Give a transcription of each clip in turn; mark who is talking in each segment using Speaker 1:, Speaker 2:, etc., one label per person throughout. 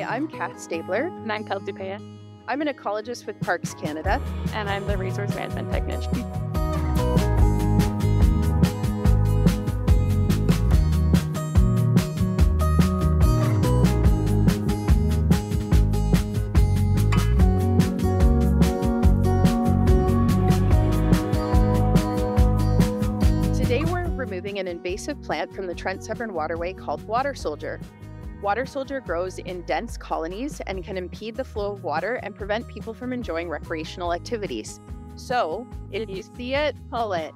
Speaker 1: I'm Kath Stabler.
Speaker 2: And I'm Kelsey Paya.
Speaker 1: I'm an ecologist with Parks Canada.
Speaker 2: And I'm the resource management technician.
Speaker 1: Today we're removing an invasive plant from the Trent Severn Waterway called water soldier. Water soldier grows in dense colonies and can impede the flow of water and prevent people from enjoying recreational activities. So, if you see it, pull it.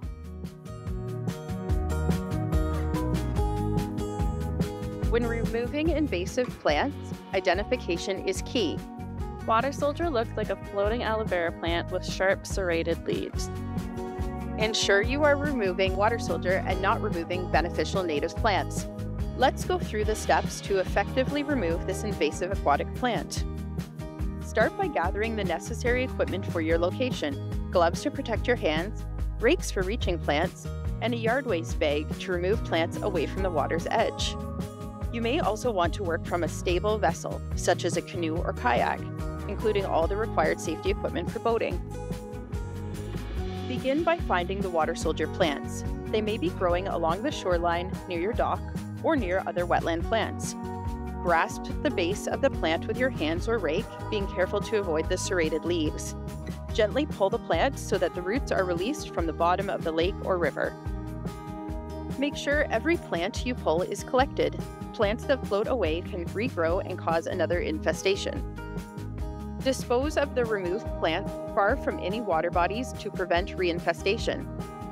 Speaker 1: When removing invasive plants, identification is key.
Speaker 2: Water soldier looks like a floating aloe vera plant with sharp serrated leaves.
Speaker 1: Ensure you are removing water soldier and not removing beneficial native plants. Let's go through the steps to effectively remove this invasive aquatic plant. Start by gathering the necessary equipment for your location: gloves to protect your hands, rakes for reaching plants, and a yard waste bag to remove plants away from the water's edge. You may also want to work from a stable vessel, such as a canoe or kayak, including all the required safety equipment for boating. Begin by finding the water soldier plants. They may be growing along the shoreline, near your dock, or near other wetland plants. Grasp the base of the plant with your hands or rake, being careful to avoid the serrated leaves. Gently pull the plant so that the roots are released from the bottom of the lake or river. Make sure every plant you pull is collected. Plants that float away can regrow and cause another infestation. Dispose of the removed plant far from any water bodies to prevent reinfestation.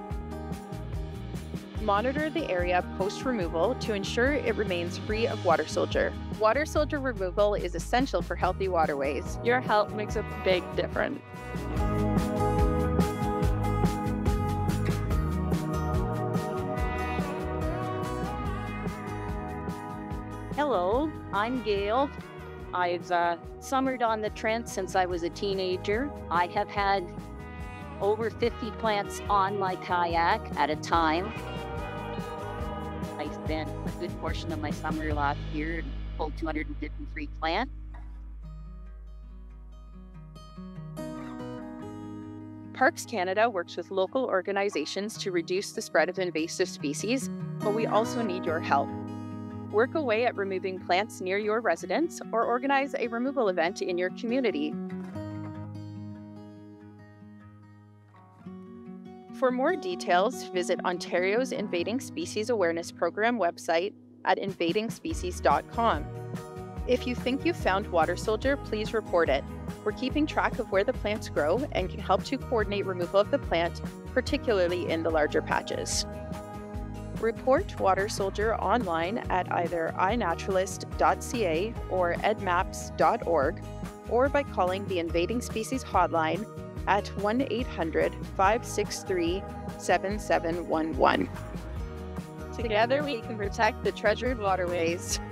Speaker 1: Monitor the area post-removal to ensure it remains free of water soldier. Water soldier removal is essential for healthy waterways.
Speaker 2: Your help makes a big difference.
Speaker 3: Hello, I'm Gail. I've summered on the Trent since I was a teenager. I have had over 50 plants on my kayak at a time. I spent a good portion of my summer last year and pulled 253 plants.
Speaker 1: Parks Canada works with local organizations to reduce the spread of invasive species, but we also need your help. Work away at removing plants near your residence or organize a removal event in your community. For more details, visit Ontario's Invading Species Awareness Program website at invadingspecies.com. If you think you've found water soldier, please report it. We're keeping track of where the plants grow and can help to coordinate removal of the plant, particularly in the larger patches. Report water soldier online at either inaturalist.ca or edmaps.org, or by calling the Invading Species hotline at 1-800-563-7711. Together we can protect the treasured waterways.